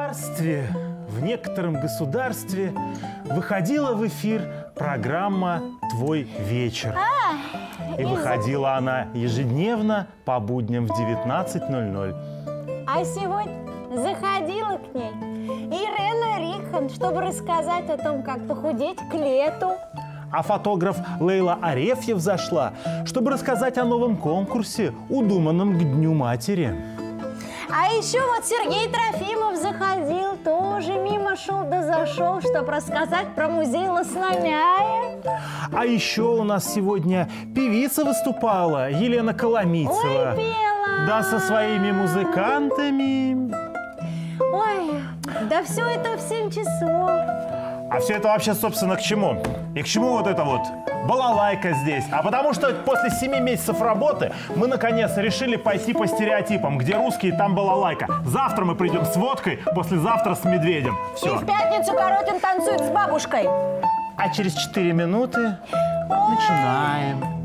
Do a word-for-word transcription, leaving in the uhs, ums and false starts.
царстве, в некотором государстве выходила в эфир программа «Твой вечер». И выходила она ежедневно по будням в девятнадцать ноль ноль. А сегодня заходила к ней Ирена Рихан, чтобы рассказать о том, как похудеть к лету. А фотограф Лейла Арефьев зашла, чтобы рассказать о новом конкурсе, удуманном к Дню матери. А еще вот Сергей Трофимов заходил, тоже мимо шел да зашел, чтобы рассказать про музей Лосномяя. А еще у нас сегодня певица выступала, Елена Коломийцева. Ой, пела! Да, со своими музыкантами. Ой, да все это в семь часов. А все это вообще, собственно, к чему? И к чему вот это вот балалайка здесь? А потому что после семи месяцев работы мы, наконец, решили пойти по стереотипам. Где русские, там балалайка. Завтра мы придем с водкой, послезавтра с медведем. Все. И в пятницу Коротин танцует с бабушкой. А через четыре минуты начинаем.